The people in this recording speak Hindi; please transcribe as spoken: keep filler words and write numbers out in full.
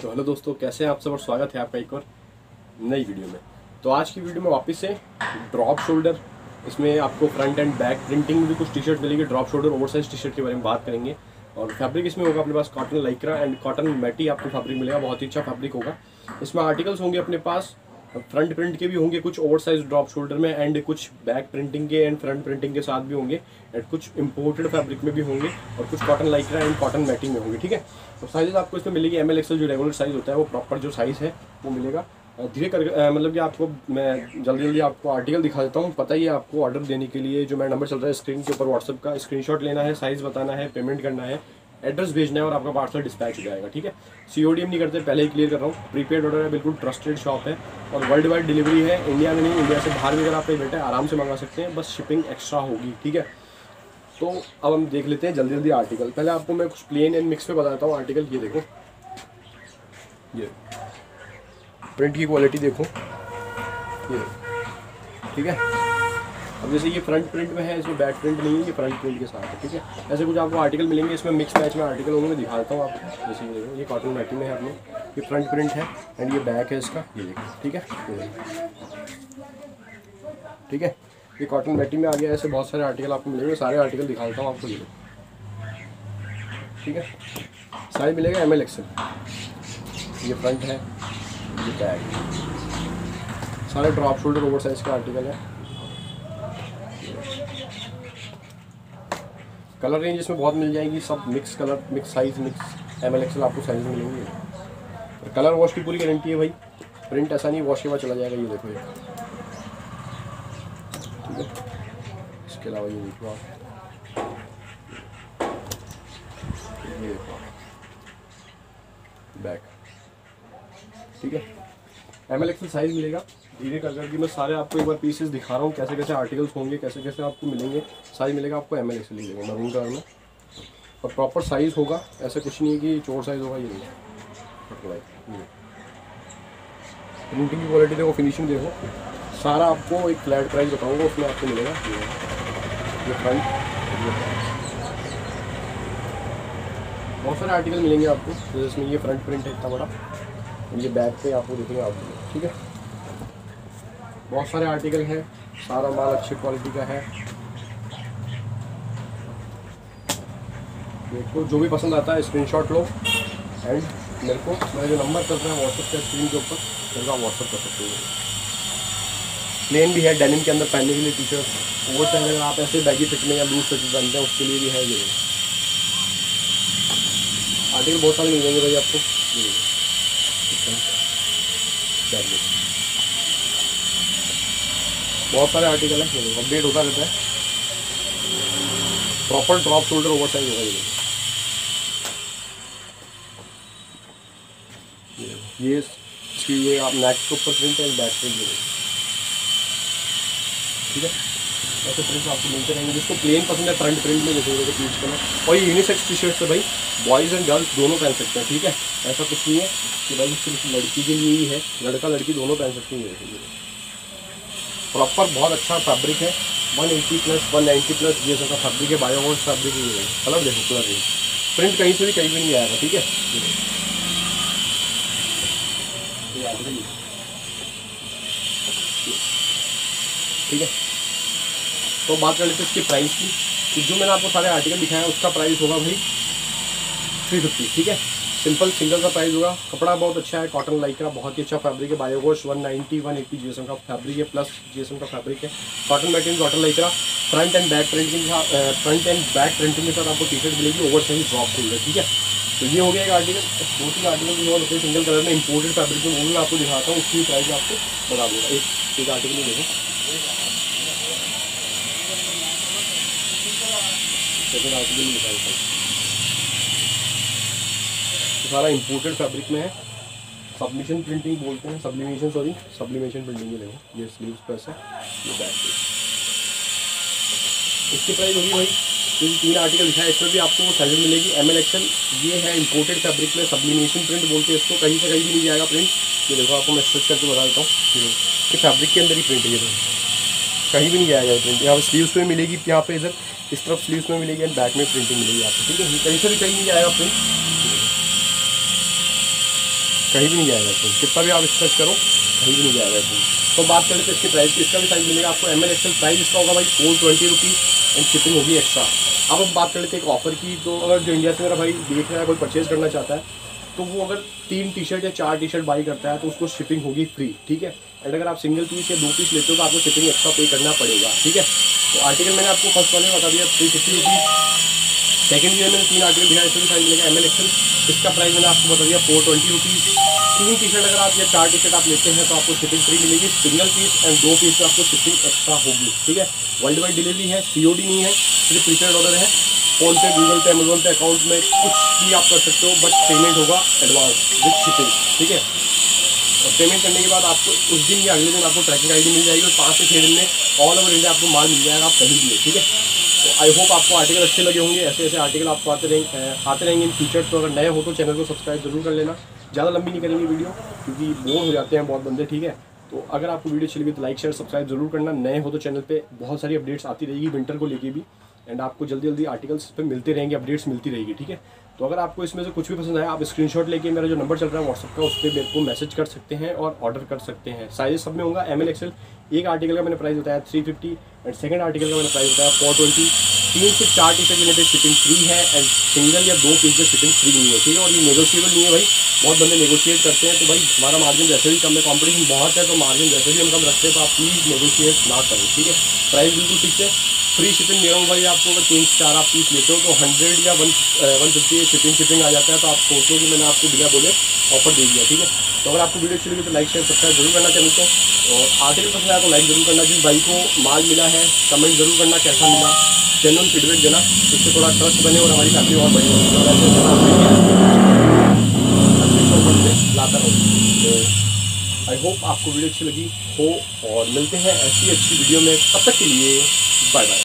तो हेलो दोस्तों, कैसे हैं आप सब और स्वागत है आपका एक और नई वीडियो में। तो आज की वीडियो में वापस से ड्रॉप शोल्डर, इसमें आपको फ्रंट एंड बैक प्रिंटिंग में भी कुछ टी शर्ट मिलेगी। Drop shoulder oversize T shirt के बारे में बात करेंगे और फैब्रिक इसमें होगा अपने पास cotton lycra and cotton matty आपको फैब्रिक मिलेगा। बहुत ही अच्छा फैब्रिक होगा। इसमें आर्टिकल्स होंगे अपने पास, फ्रंट प्रिंट के भी होंगे कुछ ओवरसाइज ड्रॉप शोल्डर में, एंड कुछ बैक प्रिंटिंग के एंड फ्रंट प्रिंटिंग के साथ भी होंगे, एंड कुछ इंपोर्टेड फैब्रिक में भी होंगे और कुछ cotton lycra and cotton matting में होंगे। ठीक है, तो साइजेस आपको इसमें मिलेगी एम एल एक्सएल जो रेगुलर साइज होता है, वो प्रॉपर जो साइज़ है वो मिलेगा। धीरे कर मतलब कि आपको मैं जल्दी जल्दी आपको आर्टिकल दिखा देता हूँ। पता ही है आपको ऑर्डर देने के लिए जो मेरा नंबर चल रहा है स्क्रीन के ऊपर, व्हाट्सअप का स्क्रीनशॉट लेना है, साइज़ बताना है, पेमेंट करना है, एड्रेस भेजना है और आपका पार्सल डिस्पैच हो जाएगा। ठीक है, सीओडी हम नहीं करते, पहले ही क्लियर कर रहा हूँ। प्रीपेड ऑर्डर है, बिल्कुल ट्रस्टेड शॉप है और वर्ल्ड वाइड डिलीवरी है। इंडिया में नहीं, इंडिया से बाहर भी अगर आप बैठे आराम से मंगा सकते हैं, बस शिपिंग एक्स्ट्रा होगी। ठीक है, तो अब हम देख लेते हैं जल्दी जल्दी आर्टिकल। पहले आपको मैं कुछ प्लेन एंड मिक्स पे बताता हूँ आर्टिकल। ये देखो, ये प्रिंट की क्वालिटी देखो, ये ठीक है। अब जैसे ये फ्रंट प्रिंट में है, इसमें बैक प्रिंट नहीं है, ये फ्रंट प्रिंट के साथ है। ठीक है, ऐसे कुछ आपको आर्टिकल मिलेंगे। इसमें मिक्स मैच में आर्टिकल होंगे, मैं दिखाता हूँ आपको। जैसे ये देखो, ये कॉटन मैटी में है अपने, ये फ्रंट प्रिंट है एंड ये बैक है इसका, ये देखो। ठीक है, ये ठीक है, ये कॉटन मैटी में आ गया। ऐसे बहुत सारे आर्टिकल आपको मिलेंगे, सारे आर्टिकल दिखा देता हूँ आपको। ये ठीक है, साइज मिलेगा एम एल एक्सएल। ये फ्रंट है, ये बैक, सारे ड्रॉप शोल्डर ओवर साइज का आर्टिकल है। कलर रेंज इसमें बहुत मिल जाएगी, सब mix colour, mix size, mix M L XL आपको साइज मिलेंगे। और कलर वॉश की पूरी गारंटी है भाई, प्रिंट ऐसा नहीं वॉश के बाद चला जाएगा। ये देखो, ये ठीक है। इसके अलावा ये देखो आप, ये देखो बैक। ठीक है, एम एल एक्सएल साइज मिलेगा। धीरे कर करके मैं सारे आपको एक बार पीसेस दिखा रहा हूँ, कैसे कैसे आर्टिकल्स होंगे, कैसे कैसे आपको मिलेंगे। साइज मिलेगा आपको एम एल एक्सएल ही मिलेगा, मरून कलर में, और प्रॉपर साइज़ होगा। ऐसा कुछ नहीं है कि चोर साइज़ होगा, ये नहीं। प्रिंटिंग की क्वालिटी देखो, फिनिशिंग देखो, सारा आपको एक फ्लैट प्राइस बताऊँगा, उसमें आपको मिलेगा। ये फ्रंट, बहुत सारे आर्टिकल मिलेंगे आपको। तो इसमें ये फ्रंट प्रिंट है इतना बड़ा, ये बैक पे आपको देखेंगे आपको। ठीक है, बहुत सारे आर्टिकल हैं, सारा माल अच्छी क्वालिटी का है। देखो, जो भी पसंद आता है स्क्रीनशॉट लो एंड मेरे को, मेरा जो नंबर चल रहा है व्हाट्सएप का स्क्रीन के ऊपर, मेरे को व्हाट्सएप कर सकते हो। प्लेन भी है, डेनिम के अंदर पहनने के लिए टी शर्ट। ओवर साइज अगर आप ऐसे बैगी फिट में या लूज फिट में पहनते हैं, उसके लिए भी है। ये आर्टिकल बहुत सारे मिल जाएंगे भाई आपको। बहुत सारे आर्टिकल है, अपडेट होता रहता है। Proper drop shoulder over size होगा ये। ये इसकी ये आप नेक के ऊपर प्रिंट है, बैक प्रिंट है। ठीक है, ऐसे प्रिंट आपको मिलते रहेंगे। जिसको प्लेन पसंद है फ्रंट प्रिंट में देखोगे तो पीच कलर। और ये यूनिसेक्स टी शर्ट है भाई, बॉयज़ एंड गर्ल्स दोनों पहन सकते हैं। ठीक है, ऐसा कुछ नहीं है कि भाई सिर्फ लड़की के लिए ही है, लड़का लड़की दोनों पहन सकते हैं। प्रॉपर बहुत अच्छा फैब्रिक है, one eighty plus one ninety plus ये सब का फैब्रिक है, बायोवॉश फैब्रिक है। कलर देखो, कलर रेंज, प्रिंट कहीं से भी कहीं भी नहीं आएगा। ठीक है, ठीक है। तो बात कर लेते हैं इसकी प्राइस की। कि जो मैंने आपको सारे आर्टिकल दिखाया उसका प्राइस होगा भाई थ्री फिफ्टी। ठीक है, सिंपल सिंगल का प्राइस होगा। कपड़ा बहुत अच्छा है, कॉटन लाइक्रा, बहुत ही अच्छा फैब्रिक है। Biowash one ninety one eighty GSM का फैब्रिक है, प्लस जीएसएम का फैब्रिक है। Cotton material, cotton lycra, front and back printing का फ्रंट एंड बैक प्रिंटिंग के साथ आपको टी शर्ट मिलेगी, ओवर साइज ड्रॉप शोल्डर। ठीक है, तो ये हो गया एक आर्टिकल। दो तीन आर्टिकल जो होते हैं सिंगल कलर में इंपोर्टेड फैब्रिक में, वो मैं आपको दिखाता हूँ, उसकी प्राइस आपको बता दूँगा। एक एक आर्टिकल में देखो, सेकेंड आर्टिकल में दिखाता हूँ, सारा इंपोर्टेड फैब्रिक में है। सबमिशन प्रिंटिंग बोलते हैं, सब्लिमेशन सॉरी सब्लिमेशन प्रिंटिंग। ये देखो, ये स्लीव्स पे है, ये बैक पे। इसकी प्राइस होगी भाई, तो तीन आर्टिकल दिखाया, इसमें भी आपको साइज मिलेगी एम एल एक्सएल। ये है इंपोर्टेड फैब्रिक में, सब्लिमेशन प्रिंट बोलते हैं इसको, कहीं से कहीं भी नहीं जाएगा प्रिंट। ये देखो, आपको मैं स्ट्रेच करके बता देता हूँ, ये फैब्रिक के अंदर ही प्रिंट है, ये कहीं भी नहीं जाएगा प्रिंट। यहाँ पर स्लीव्स में मिलेगी, यहाँ पे इधर इस तरफ स्लीव्स में मिलेगी एंड बैक में प्रिंटिंग मिलेगी आपको। ठीक है, कहीं से भी कहीं नहीं जाएगा प्रिंट। कहीं भी नहीं जाएगा इसमें, कितना भी आप स्ट्रेच करो कहीं भी नहीं जाएगा इसमें। तो बात करें तो इसकी प्राइस की, इसका भी साइज मिलेगा आपको एम एल एक्सएल, प्राइस इसका होगा भाई four twenty rupees and shipping होगी एक्स्ट्रा। अब हम बात कर लेते हैं एक ऑफर की। तो अगर जो इंडिया से मेरा भाई देख रहा है, कोई परचेज करना चाहता है, तो वो अगर तीन टी शर्ट या चार टी शर्ट बाई करता है तो उसको शिपिंग होगी फ्री, ठीक है। एंड अगर आप सिंगल पीस या दो पीस लेते हो तो आपको शिपिंग एक्स्ट्रा पे करना पड़ेगा, ठीक है। तो आर्टिकल मैंने आपको फर्स्ट वाले में बता दिया three fifty rupees. Second year मैंने तीन आर्टिकल दिखाया, इसमें साइज मिलेगा एम एल एक्सएल, इसका प्राइस मैंने आपको बता दिया फोर ट्वेंटी रुपीज़। तीन टी शर्ट अगर आप या चार टी शर्ट आप लेते हैं तो आपको शिपिंग फ्री मिलेगी, सिंगल पीस एंड दो पीस में आपको शिपिंग एक्स्ट्रा होगी, ठीक है। वर्ल्ड वाइड डिलीवरी है, सीओडी नहीं है, सिर्फ प्रीपेड ऑर्डर है। PhonePe, Google Pay, Amazon Pay account में कुछ भी आप कर सकते हो, बट पेमेंट होगा एडवांस विथ शिपिंग, ठीक है। और पेमेंट करने के बाद आपको उस दिन या अगले दिन आपको ट्रैकिंग आईडी मिल जाएगी और पाँच से छः दिन में ऑल ओवर इंडिया आपको माल मिल जाएगा, आप कहीं भी ले, ठीक है। तो आई होप आपको आर्टिकल अच्छे लगे होंगे। ऐसे ऐसे आर्टिकल आपको आते रहेंगे आते रहेंगे इन फ्यूचर। तो अगर नए हो तो चैनल को सब्सक्राइब जरूर कर लेना। ज़्यादा लंबी नहीं करेंगे वीडियो क्योंकि बोर हो जाते हैं बहुत बंदे, ठीक है। तो अगर आपको वीडियो अच्छी लगी तो लाइक शेयर सब्सक्राइब जरूर करना। नए हो तो चैनल पे बहुत सारी अपडेट्स आती रहेगी विंटर को लेके भी, एंड आपको जल्दी जल्दी आर्टिकल्स पे मिलते रहेंगे, अपडेट्स मिलती रहेगी, ठीक है। तो अगर आपको इसमें से कुछ भी पसंद आया, आप स्क्रीनशॉट लेके मेरा जो नंबर चल रहा है व्हाट्सअप का, उस पर मेरे को मैसेज कर सकते हैं और ऑर्डर कर सकते हैं। साइज सब में होगा एम एल एक्सएल। एक आर्टिकल का मैंने प्राइस बताया three fifty and second article का मैंने प्राइस बताया फोर ट्वेंटी। तीन से चार टी शर्ट लेने पे शिपिंग फ्री है एंड सिंगल या दो पीस में शिपिंग फ्री नहीं है, ठीक है। और ये नेगोशिएबल नहीं है भाई, बहुत बंदे नेगोशिएट करते हैं। तो भाई हमारा मार्जिन वैसे भी कम है, कॉम्पिटिशन बहुत है, तो मार्जिन वैसे भी हम कम रखते हैं, तो आप प्लीज़ नेगोशिएट ना करें, ठीक है। प्राइस बिल्कुल फिक्स है, फ्री शिपिंग दे रहा हूँ भाई आपको। अगर तीन से चार आप पीस लेते हो तो हंड्रेड या one one fifty shipping shipping आ जाता है। तो आप सोचो कि मैंने आपको बिना बोले ऑफर दे दिया, ठीक है। तो अगर आपको वीडियो अच्छी लगी तो लाइक शेयर सब्सक्राइब जरूर करना चैनल को, और आर्टिकल पसंद आया तो लाइक जरूर करना। जिस भाई को माल मिला है कमेंट जरूर करना कैसा मिला, जेन्युइन फीडबैक देना, इससे थोड़ा ट्रस्ट बने और हमारी फैमिली और बड़ी होगी। और ऐसे लाता रहूँ। तो आई होप आपको वीडियो अच्छी लगी हो और मिलते हैं ऐसी अच्छी वीडियो में। तब तक के लिए बाय बाय।